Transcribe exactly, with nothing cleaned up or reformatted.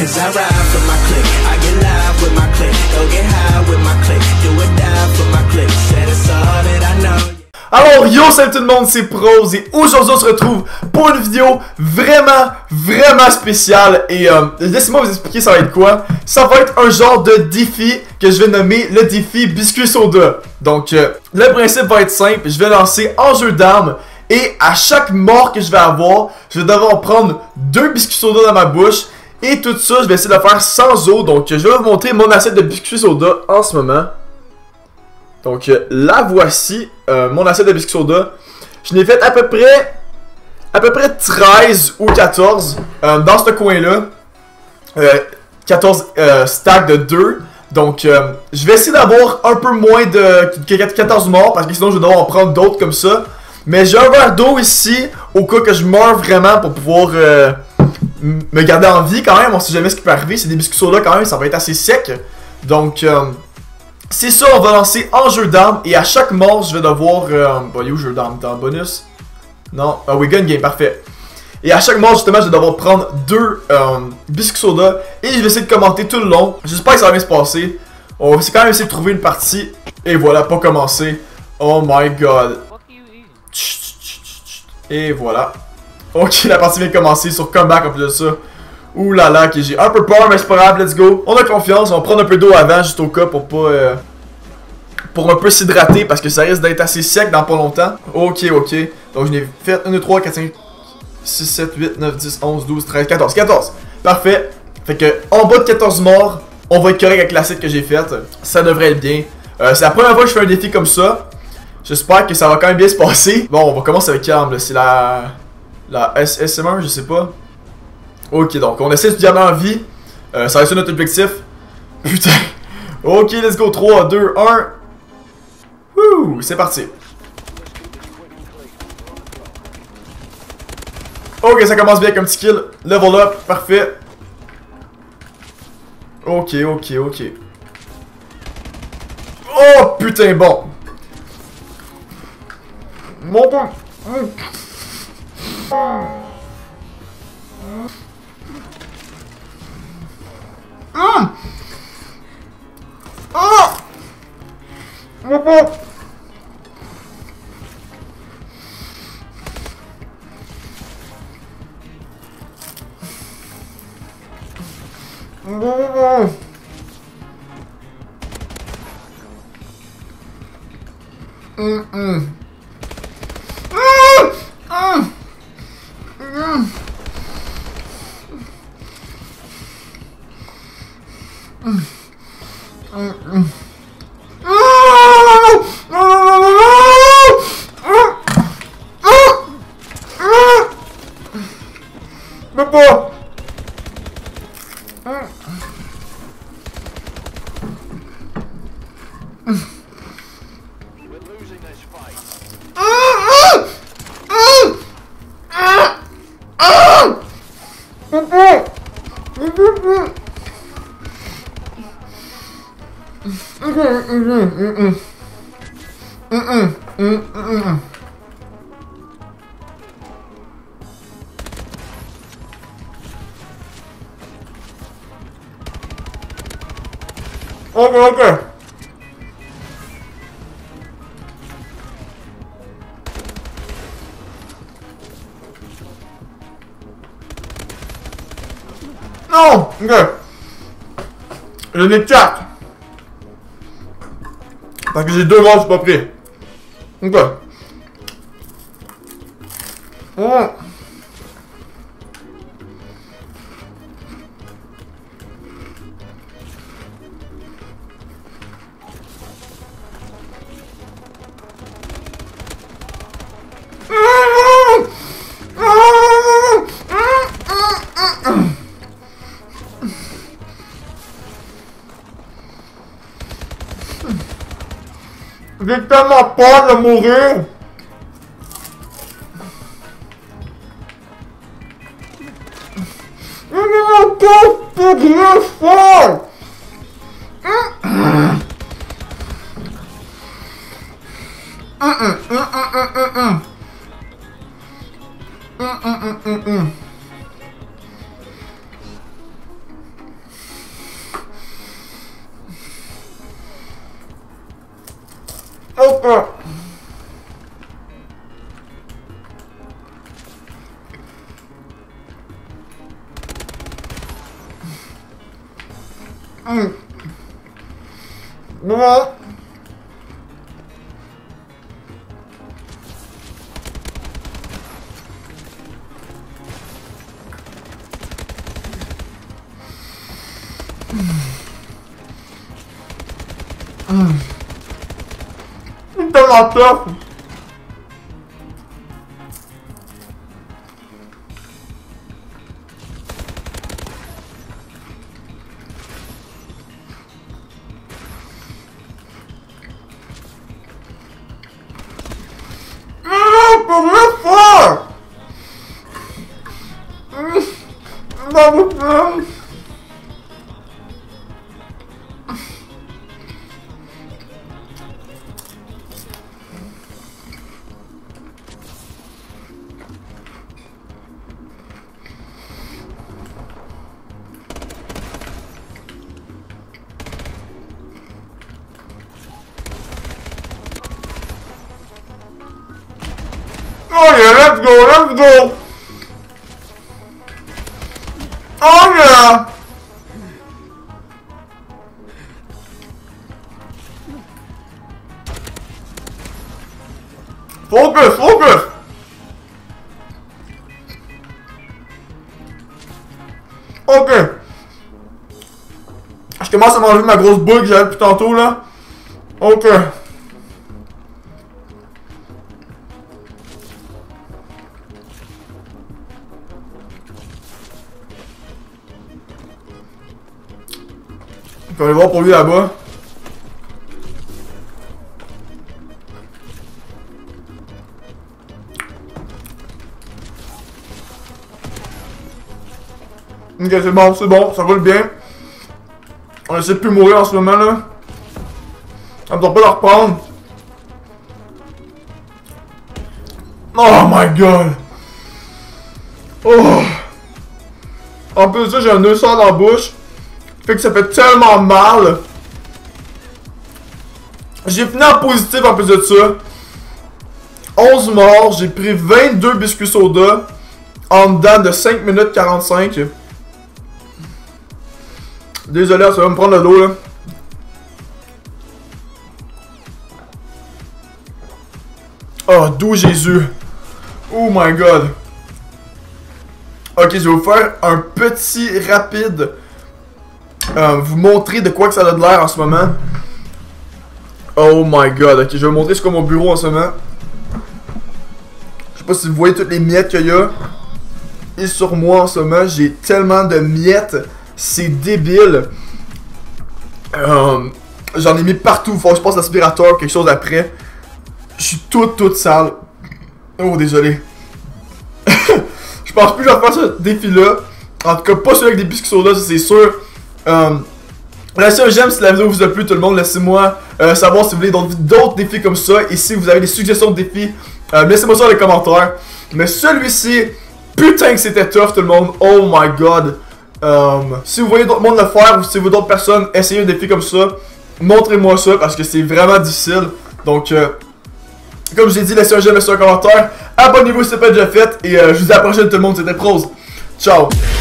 Cause I ride for my click, I get live with my click, go get high with my click, do or die for my click, said it's all that I know. Alors yo, salut tout le monde, c'est Prose et aujourd'hui on se retrouve pour une vidéo vraiment, vraiment spéciale. Et euh, laissez-moi vous expliquer ça va être quoi. Ça va être un genre de défi que je vais nommer le défi Biscuit Soda. Donc euh, le principe va être simple, je vais lancer en jeu d'armes. Et à chaque mort que je vais avoir, je vais devoir prendre deux biscuits soda dans ma bouche. Et tout ça, je vais essayer de le faire sans eau. Donc je vais vous montrer mon assiette de biscuits soda en ce moment. Donc euh, la voici, euh, mon assiette de biscuits soda. Je l'ai fait à peu près à peu près treize ou quatorze euh, dans ce coin-là. Euh, quatorze euh, stacks de deux. Donc euh, je vais essayer d'avoir un peu moins de quatorze morts parce que sinon je vais devoir en prendre d'autres comme ça. Mais j'ai un verre d'eau ici au cas que je meurs vraiment pour pouvoir euh, me garder en vie quand même. On sait jamais ce qui peut arriver. C'est des biscuits soda quand même, ça va être assez sec. Donc euh, c'est ça, on va lancer en jeu d'armes. Et à chaque mort, je vais devoir... Euh, bon, il est où jeu d'armes? Dans le bonus? Non. Ah oui, gun game, parfait. Et à chaque mort, justement, je vais devoir prendre deux euh, biscuits soda. Et je vais essayer de commenter tout le long. J'espère que ça va bien se passer. On va quand même essayer de trouver une partie. Et voilà, pas commencer. Oh my god. Et voilà. Ok, la partie vient de commencer sur comeback en plus de ça. Ouh là là, ok, j'ai un peu peur, mais c'est pas grave, let's go. On a confiance, on va prendre un peu d'eau avant, juste au cas pour pas... Euh, pour un peu s'hydrater, parce que ça risque d'être assez sec dans pas longtemps. Ok, ok. Donc je n'ai fait un, deux, trois, quatre, cinq, six, sept, huit, neuf, dix, onze, douze, treize, quatorze. quatorze. Parfait. Fait que, en bas de quatorze morts, on va être correct avec l'acide que j'ai faite. Ça devrait être bien. Euh, c'est la première fois que je fais un défi comme ça. J'espère que ça va quand même bien se passer. Bon, on va commencer avec calme, c'est la... La S S M un, je sais pas. Ok, donc on essaie de garder en vie. Euh, ça reste notre objectif. Putain. Ok, let's go. trois, deux, un. Wouh, c'est parti. Ok, ça commence bien comme petit kill. Level up, parfait. Ok, ok, ok. Oh, putain, bon. Mon bon. Mmh. Mmh. Oh. Mon bon. Mmh. Mmh. Papa! Ok, ok. Non, ok. J'en ai quatre. Parce que j'ai deux morts, je suis pas pris. Ok. Oh. J'ai tellement peur de mourir. Il est encore plus bien fort. oh. Hum. Non. Hum. C'est tellement tough. Oh yeah, let's go, let's go! Oh yeah! Focus, focus! Ok. Je commence à manger ma grosse boule que j'avais depuis tantôt là. Ok. On va aller voir pour lui là-bas. Ok, c'est bon, c'est bon, ça roule bien. On essaie de plus mourir en ce moment là. Ça me doit pas le reprendre. Oh my god. Oh. En plus de ça, j'ai un nœud sort dans la bouche. Fait que ça fait tellement mal. J'ai fini en positif en plus de ça. onze morts, j'ai pris vingt-deux biscuits soda en dedans de cinq minutes quarante-cinq. Désolé, ça va me prendre le dos là. Oh, d'où Jésus. Oh my god. Ok, je vais vous faire un petit rapide. Euh, vous montrer de quoi que ça a de l'air en ce moment. Oh my god, ok, je vais vous montrer ce qu'est mon bureau en ce moment. Je sais pas si vous voyez toutes les miettes qu'il y a. Et sur moi en ce moment, j'ai tellement de miettes. C'est débile. Euh, J'en ai mis partout. Faut que je passe l'aspirateur ou quelque chose après. Je suis toute, toute sale. Oh, désolé. Je pense plus que je vais faire ce défi-là. En tout cas, pas celui avec des biscuits soda, ça c'est sûr. Euh, laissez un j'aime si la vidéo vous a plu, tout le monde. Laissez-moi euh, savoir si vous voulez d'autres défis comme ça. Et si vous avez des suggestions de défis, euh, laissez-moi ça dans les commentaires. Mais celui-ci, putain que c'était tough, tout le monde. Oh my god. Euh, si vous voyez d'autres monde le faire, ou si vous d'autres personnes essayer un défi comme ça, montrez-moi ça parce que c'est vraiment difficile. Donc, euh, comme je l'ai dit, laissez un j'aime, laissez un commentaire. Abonnez-vous si ce n'est pas déjà fait. Et euh, je vous dis à la prochaine, tout le monde. C'était Prose. Ciao.